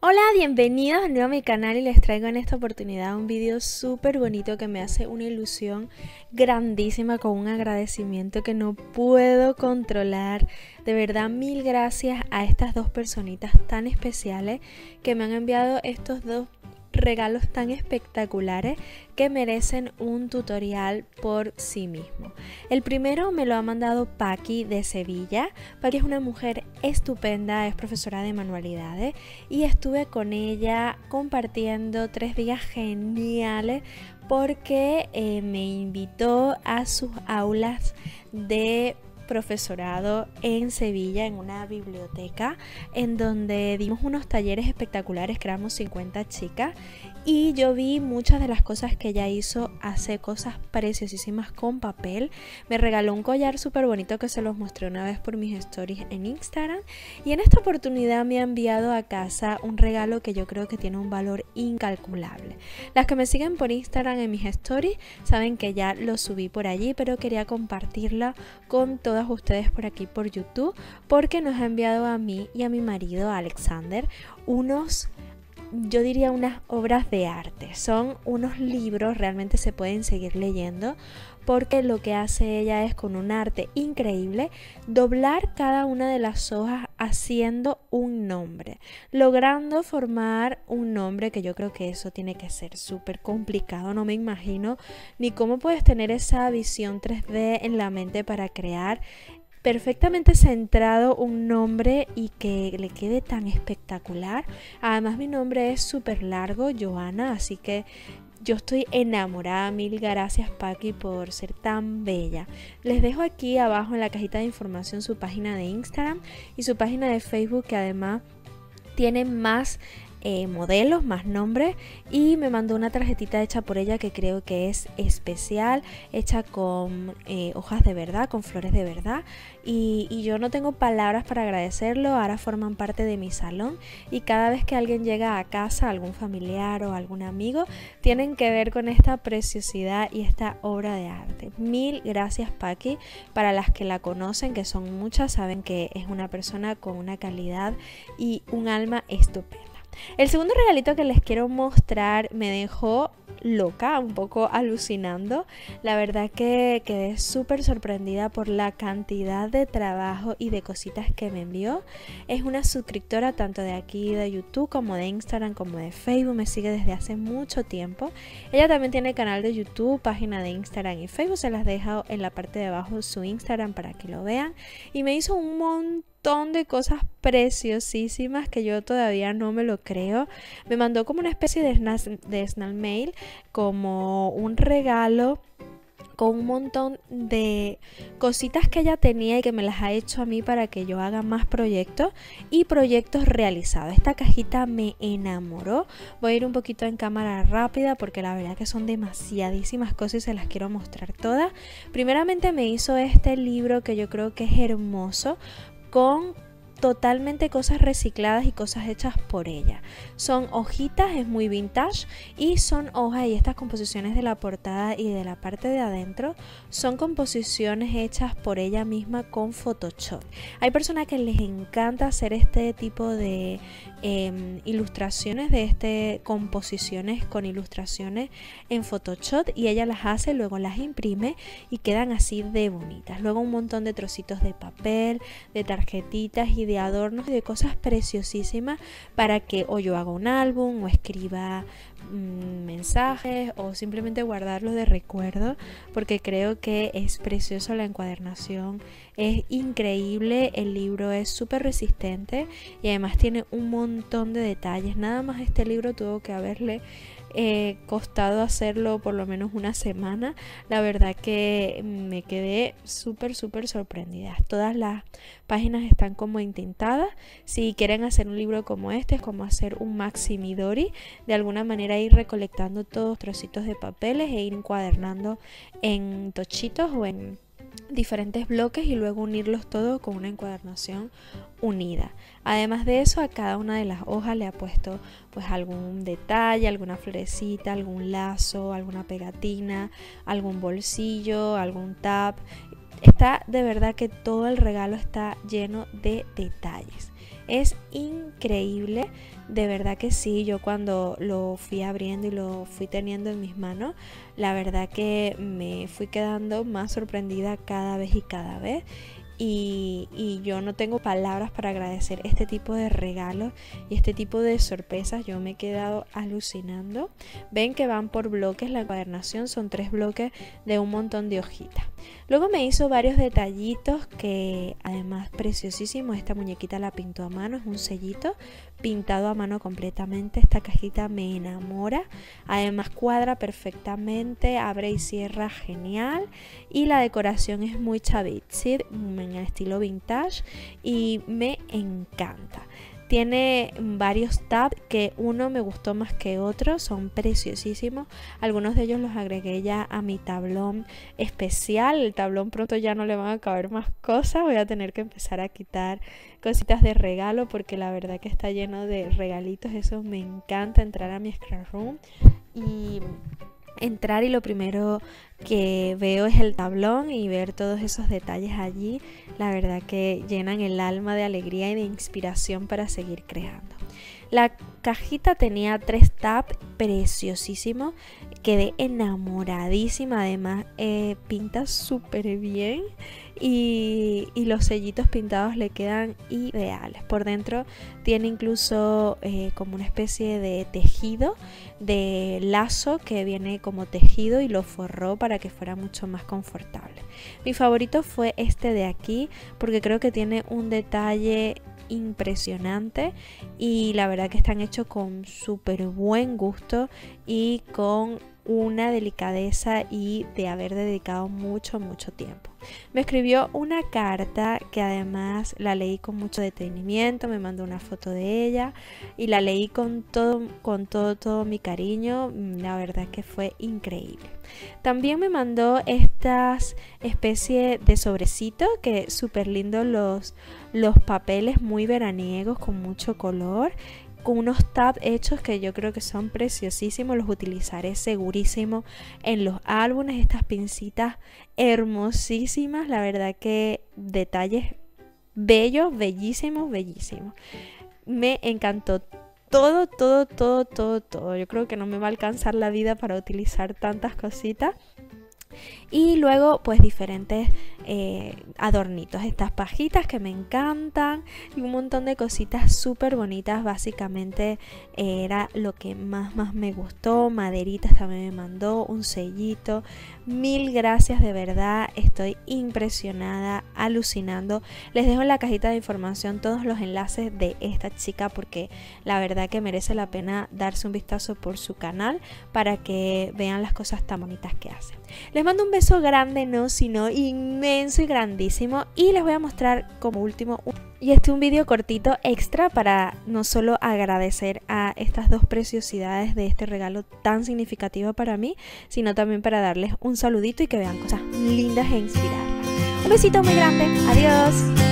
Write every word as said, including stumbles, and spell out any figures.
Hola, bienvenidos de nuevo a mi canal y les traigo en esta oportunidad un video súper bonito que me hace una ilusión grandísima con un agradecimiento que no puedo controlar. De verdad, mil gracias a estas dos personitas tan especiales que me han enviado estos dos regalos tan espectaculares que merecen un tutorial por sí mismo. El primero me lo ha mandado Paqui de Sevilla. Paqui es una mujer estupenda, es profesora de manualidades y estuve con ella compartiendo tres días geniales porque eh, me invitó a sus aulas de profesorado en Sevilla, en una biblioteca en donde dimos unos talleres espectaculares, que éramos cincuenta chicas, y yo vi muchas de las cosas que ella hizo. Hace cosas preciosísimas con papel. Me regaló un collar súper bonito que se los mostré una vez por mis stories en Instagram, y en esta oportunidad me ha enviado a casa un regalo que yo creo que tiene un valor incalculable. Las que me siguen por Instagram en mis stories saben que ya lo subí por allí, pero quería compartirla con todas ustedes por aquí por YouTube, porque nos ha enviado a mí y a mi marido a Alexander unos, yo diría unas obras de arte. Son unos libros, realmente se pueden seguir leyendo, porque lo que hace ella es, con un arte increíble, doblar cada una de las hojas haciendo un nombre, logrando formar un nombre, que yo creo que eso tiene que ser súper complicado. No me imagino ni cómo puedes tener esa visión tres D en la mente para crear perfectamente centrado un nombre y que le quede tan espectacular. Además, mi nombre es súper largo, Joana, así que yo estoy enamorada. Mil gracias, Paqui, por ser tan bella. Les dejo aquí abajo en la cajita de información su página de Instagram y su página de Facebook, que además tiene más Eh, modelos, más nombres, y me mandó una tarjetita hecha por ella que creo que es especial, hecha con eh, hojas de verdad, con flores de verdad, y, y yo no tengo palabras para agradecerlo. Ahora forman parte de mi salón y cada vez que alguien llega a casa, algún familiar o algún amigo, tienen que ver con esta preciosidad y esta obra de arte. Mil gracias, Paqui. Para las que la conocen, que son muchas, saben que es una persona con una calidad y un alma estupenda. El segundo regalito que les quiero mostrar me dejó loca, un poco alucinando. La verdad que quedé súper sorprendida por la cantidad de trabajo y de cositas que me envió. Es una suscriptora tanto de aquí de YouTube como de Instagram como de Facebook. Me sigue desde hace mucho tiempo. Ella también tiene canal de YouTube, página de Instagram y Facebook. Se las dejo en la parte de abajo su Instagram para que lo vean. Y me hizo un montón de cosas preciosísimas que yo todavía no me lo creo. Me mandó como una especie de, snail, de snail mail, como un regalo con un montón de cositas que ella tenía y que me las ha hecho a mí para que yo haga más proyectos y proyectos realizados. Esta cajita me enamoró. Voy a ir un poquito en cámara rápida porque la verdad que son demasiadísimas cosas y se las quiero mostrar todas. Primeramente me hizo este libro que yo creo que es hermoso, con totalmente cosas recicladas y cosas hechas por ella. Son hojitas, es muy vintage, y son hojas, y estas composiciones de la portada y de la parte de adentro son composiciones hechas por ella misma con Photoshop. Hay personas que les encanta hacer este tipo de eh, ilustraciones, de este composiciones con ilustraciones en Photoshop, y ella las hace, luego las imprime y quedan así de bonitas. Luego un montón de trocitos de papel, de tarjetitas y de adornos y de cosas preciosísimas para que o yo haga un álbum o escriba mmm, mensajes o simplemente guardarlos de recuerdo, porque creo que es precioso. La encuadernación es increíble, el libro es súper resistente y además tiene un montón de detalles. Nada más este libro tuvo que haberle Eh, costado hacerlo por lo menos una semana. La verdad que me quedé súper súper sorprendida. Todas las páginas están como entintadas. Si quieren hacer un libro como este, es como hacer un Maxi Midori, de alguna manera ir recolectando todos trocitos de papeles e ir encuadernando en tochitos o en diferentes bloques y luego unirlos todos con una encuadernación unida. Además de eso, a cada una de las hojas le ha puesto pues algún detalle, alguna florecita, algún lazo, alguna pegatina, algún bolsillo, algún tap. Está de verdad que todo el regalo está lleno de detalles. Es increíble, de verdad que sí. Yo cuando lo fui abriendo y lo fui teniendo en mis manos, la verdad que me fui quedando más sorprendida cada vez y cada vez. Y, y yo no tengo palabras para agradecer este tipo de regalos y este tipo de sorpresas. Yo me he quedado alucinando. Ven que van por bloques, la encuadernación son tres bloques de un montón de hojitas. Luego me hizo varios detallitos que además preciosísimo. Esta muñequita la pintó a mano, es un sellito pintado a mano completamente. Esta cajita me enamora, además cuadra perfectamente, abre y cierra genial, y la decoración es muy chavitzi, en el estilo vintage, y me encanta. Tiene varios tabs que uno me gustó más que otro, son preciosísimos. Algunos de ellos los agregué ya a mi tablón especial. El tablón pronto ya no le van a caber más cosas. Voy a tener que empezar a quitar cositas de regalo porque la verdad que está lleno de regalitos. Eso me encanta, entrar a mi scrap room y entrar y lo primero que veo es el tablón y ver todos esos detalles allí. La verdad que llenan el alma de alegría y de inspiración para seguir creando. La cajita tenía tres tabs preciosísimos. Quedé enamoradísima. Además eh, pinta súper bien y, y los sellitos pintados le quedan ideales. Por dentro tiene incluso eh, como una especie de tejido de lazo que viene como tejido y lo forró para que fuera mucho más confortable. Mi favorito fue este de aquí porque creo que tiene un detalle impresionante y la verdad que están hechos con súper buen gusto y con una delicadeza y de haber dedicado mucho mucho tiempo. Me escribió una carta que además la leí con mucho detenimiento, me mandó una foto de ella y la leí con todo con todo todo mi cariño. La verdad que fue increíble. También me mandó estas especie de sobrecitos que súper lindos, los los papeles muy veraniegos con mucho color, con unos tabs hechos que yo creo que son preciosísimos. Los utilizaré segurísimo en los álbumes. Estas pincitas hermosísimas, la verdad que detalles bellos, bellísimos, bellísimos. Me encantó todo, todo, todo, todo, todo. Yo creo que no me va a alcanzar la vida para utilizar tantas cositas. Y luego pues diferentes eh, adornitos, estas pajitas que me encantan y un montón de cositas súper bonitas. Básicamente eh, era lo que más más me gustó. Maderitas también me mandó, un sellito. Mil gracias, de verdad estoy impresionada, alucinando. Les dejo en la cajita de información todos los enlaces de esta chica porque la verdad que merece la pena darse un vistazo por su canal para que vean las cosas tan bonitas que hace. Les mando un beso grande, no sino inmenso y grandísimo, y les voy a mostrar como último un... y este un vídeo cortito extra para no solo agradecer a estas dos preciosidades de este regalo tan significativo para mí, sino también para darles un saludito y que vean cosas lindas e inspiradas. Un besito muy grande, adiós.